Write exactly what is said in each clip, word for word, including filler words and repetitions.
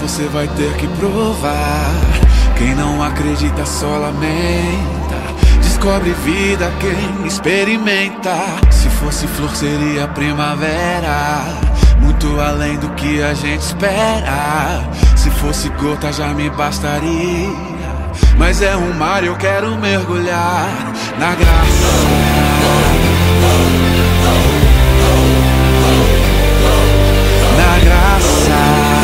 você vai ter que provar. Quem não acredita só lamenta. Descobre vida quem experimenta. Se fosse flor seria primavera, muito além do que a gente espera. Se fosse gota já me bastaria, mas é um mar e eu quero mergulhar na graça. Na graça.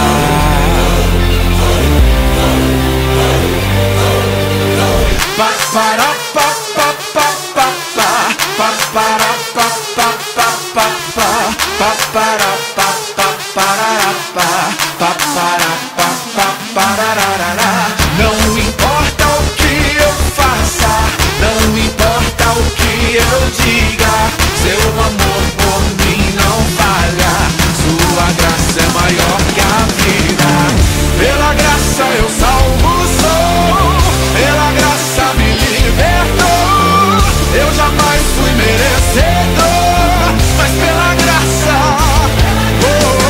Pa para pa pa pa pa pa pa para pa pa pa pa pa pa para pa pa para pa pa para pa pa pararara. Não importa o que eu faça, não importa o que eu diga, seu amor por mim não falha. Sua graça é maior que a vida. Pela graça eu salvo sou, pela graça me libertou. Eu jamais fui merecedor, mas pela graça, oh,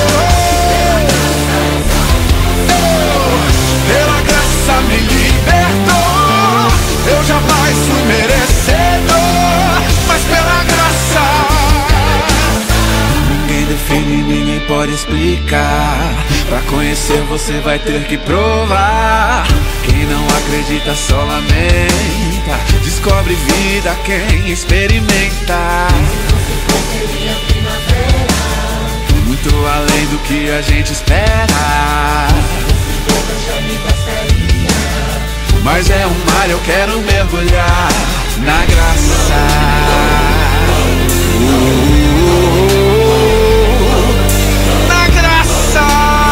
oh, oh, pela graça me libertou. Eu jamais fui merecedor, mas pela graça. Ninguém define, ninguém pode explicar. Pra conhecer você vai ter que provar. Quem não acredita só lamenta. Descobre vida quem experimenta. Muito além do que a gente espera, mas é um mar, eu quero mergulhar na graça. uh, Na graça.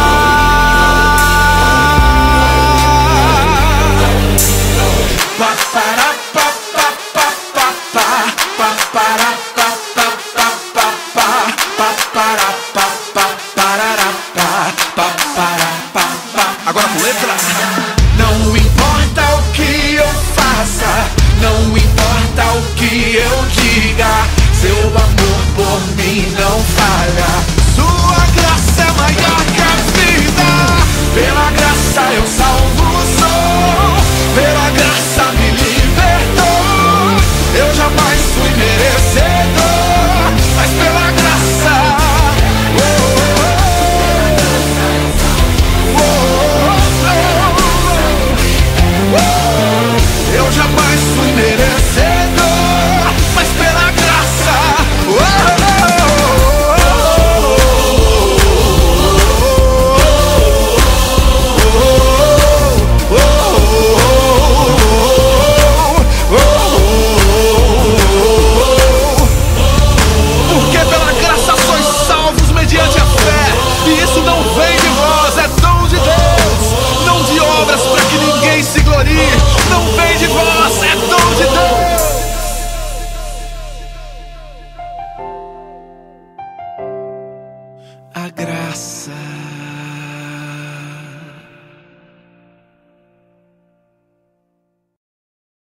Pa para pa pa pa pa pa pa para pa pa pa pa pa pa para pa pa parará pa pa para pa pa. Agora com letra. Não importa o que eu faça, não importa o que eu diga, seu amor por mim não falha. Sua graça é maior.